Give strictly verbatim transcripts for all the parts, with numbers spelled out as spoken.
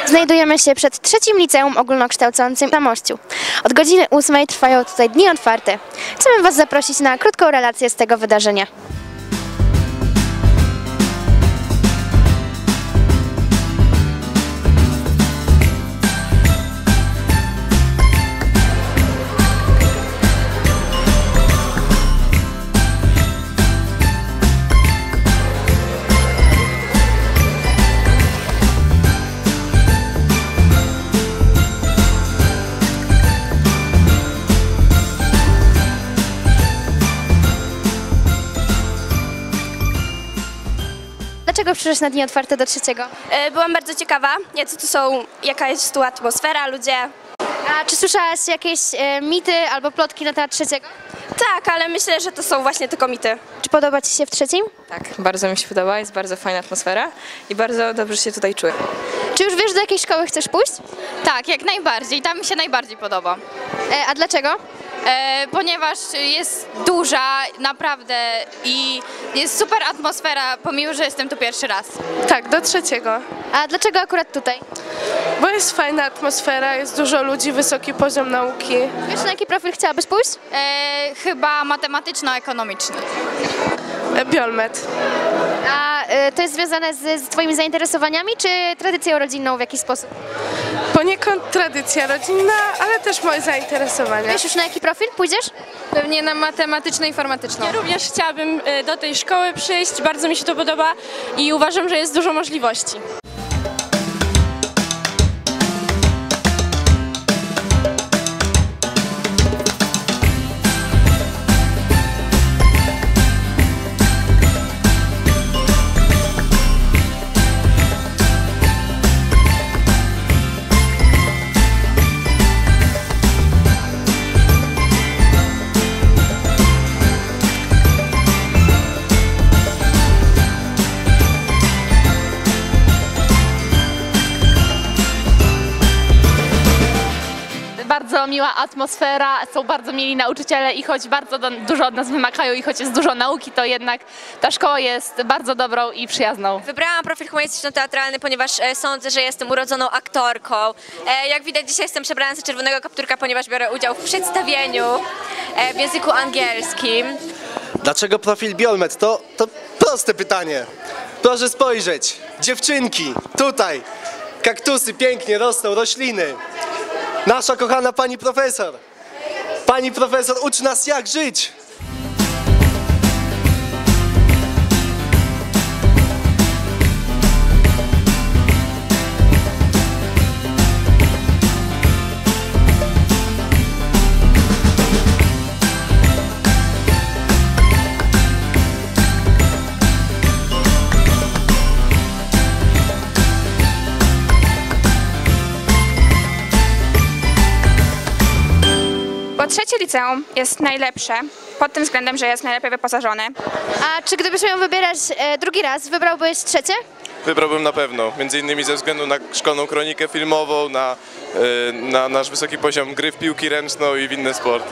Znajdujemy się przed trzecim liceum ogólnokształcącym na Mościu. Od godziny ósmej trwają tutaj dni otwarte. Chcemy Was zaprosić na krótką relację z tego wydarzenia. Dlaczego przyszłeś na dni otwarte do trzeciego? Byłam bardzo ciekawa, co tu są, jaka jest tu atmosfera, ludzie. A czy słyszałaś jakieś e, mity albo plotki na temat trzeciego? Tak, ale myślę, że to są właśnie tylko mity. Czy podoba Ci się w trzecim? Tak, bardzo mi się podoba, jest bardzo fajna atmosfera i bardzo dobrze się tutaj czuję. Czy już wiesz, do jakiej szkoły chcesz pójść? Tak, jak najbardziej. Tam mi się najbardziej podoba. E, a dlaczego? E, ponieważ jest duża, naprawdę, i jest super atmosfera, pomimo że jestem tu pierwszy raz. Tak, do trzeciego, A dlaczego akurat tutaj? bo jest fajna atmosfera, jest dużo ludzi, wysoki poziom nauki. Wiesz, na jaki profil chciałabyś pójść? E, chyba matematyczno-ekonomiczny. E, Biolmet. A e, to jest związane z, z Twoimi zainteresowaniami, czy tradycją rodzinną w jakiś sposób? Poniekąd tradycja rodzinna, ale też moje zainteresowania. Wiesz już, na jaki profil pójdziesz? Pewnie na matematyczno-informatyczną. Ja również chciałabym do tej szkoły przyjść, bardzo mi się to podoba i uważam, że jest dużo możliwości. Bardzo miła atmosfera, są bardzo mili nauczyciele i choć bardzo do, dużo od nas wymagają i choć jest dużo nauki, to jednak ta szkoła jest bardzo dobrą i przyjazną. Wybrałam profil humanistyczno-teatralny, ponieważ e, sądzę, że jestem urodzoną aktorką. E, jak widać, dzisiaj jestem przebrana za czerwonego kapturka, ponieważ biorę udział w przedstawieniu e, w języku angielskim. Dlaczego profil Biolmet? To, to proste pytanie. Proszę spojrzeć. Dziewczynki, tutaj. Kaktusy pięknie rosną, rośliny. Nasza kochana pani profesor. Pani profesor uczy nas, jak żyć. Bo trzecie liceum jest najlepsze pod tym względem, że jest najlepiej wyposażone. A czy gdybyś miał wybierać e, drugi raz, wybrałbyś trzecie? Wybrałbym na pewno, między innymi ze względu na szkolną kronikę filmową, na, y, na nasz wysoki poziom gry w piłki ręczną i w inne sporty.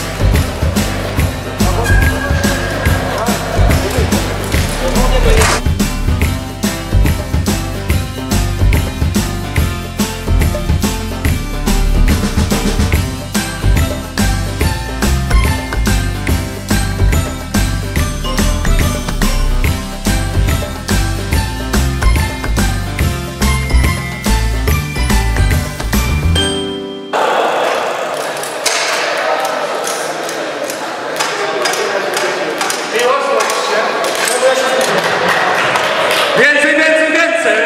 Więcej, więcej, więcej!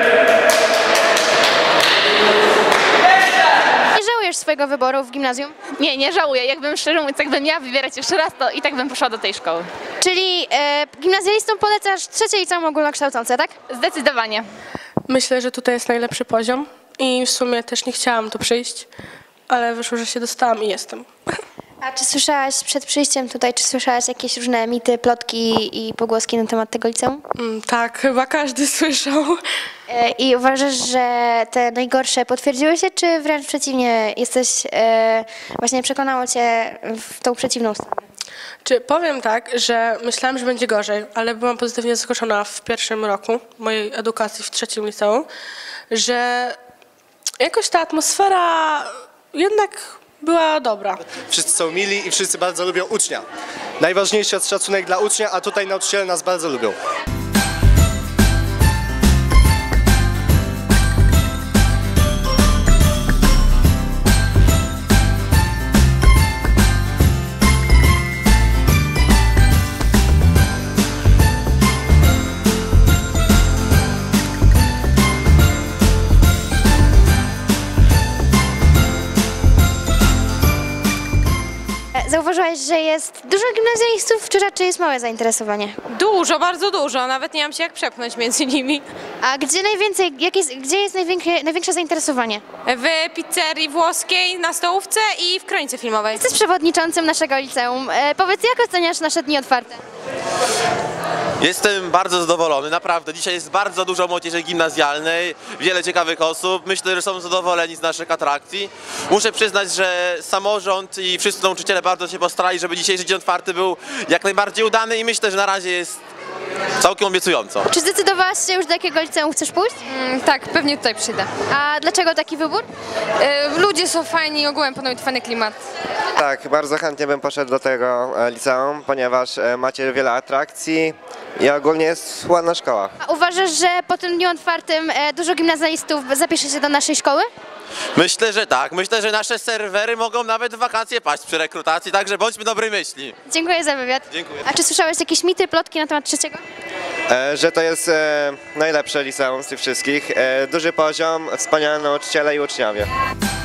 Nie żałujesz swojego wyboru w gimnazjum? Nie, nie żałuję. Jakbym szczerze mówiąc, jakbym miała wybierać jeszcze raz, to i tak bym poszła do tej szkoły. Czyli e, gimnazjalistom polecasz trzecie liceum ogólnokształcące, tak? Zdecydowanie. Myślę, że tutaj jest najlepszy poziom i w sumie też nie chciałam tu przyjść, ale wyszło, że się dostałam i jestem. A czy słyszałaś przed przyjściem tutaj, czy słyszałaś jakieś różne mity, plotki i pogłoski na temat tego liceum? Mm, tak, chyba każdy słyszał. E, I uważasz, że te najgorsze potwierdziły się, czy wręcz przeciwnie, jesteś, e, właśnie przekonało Cię w tą przeciwną stronę? Czy powiem tak, że myślałam, że będzie gorzej, ale byłam pozytywnie zaskoczona w pierwszym roku mojej edukacji w trzecim liceum, że Jakoś ta atmosfera jednak była dobra. Wszyscy są mili i wszyscy bardzo lubią ucznia. Najważniejszy jest szacunek dla ucznia, a tutaj nauczyciele nas bardzo lubią. Zauważyłaś, że jest dużo gimnazjalistów, czy raczej jest małe zainteresowanie? Dużo, bardzo dużo, nawet nie mam się jak przepchnąć między nimi. A gdzie najwięcej, jak jest, gdzie jest największe, największe zainteresowanie? W pizzerii włoskiej, na stołówce i w kronice filmowej. Jesteś przewodniczącym naszego liceum. E, powiedz, jak oceniasz nasze dni otwarte? Jestem bardzo zadowolony, naprawdę. Dzisiaj jest bardzo dużo młodzieży gimnazjalnej, wiele ciekawych osób. Myślę, że są zadowoleni z naszych atrakcji. Muszę przyznać, że samorząd i wszyscy nauczyciele bardzo się postarali, żeby dzisiejszy dzień otwarty był jak najbardziej udany i myślę, że na razie jest całkiem obiecująco. Czy zdecydowałaś się już, do jakiego liceum chcesz pójść? Mm, tak, pewnie tutaj przyjdę. A dlaczego taki wybór? E, ludzie są fajni i ogółem panowie fajny klimat. Tak, bardzo chętnie bym poszedł do tego e, liceum, ponieważ e, macie wiele atrakcji i ogólnie jest ładna szkoła. A uważasz, że po tym dniu otwartym e, dużo gimnazjalistów zapisze się do naszej szkoły? Myślę, że tak. Myślę, że nasze serwery mogą nawet w wakacje paść przy rekrutacji, także bądźmy dobrej myśli. Dziękuję za wywiad. Dziękuję. A czy słyszałeś jakieś mity, plotki na temat trzeciego? E, że to jest e, najlepsze liceum z tych wszystkich. E, duży poziom, wspaniali nauczyciele i uczniowie.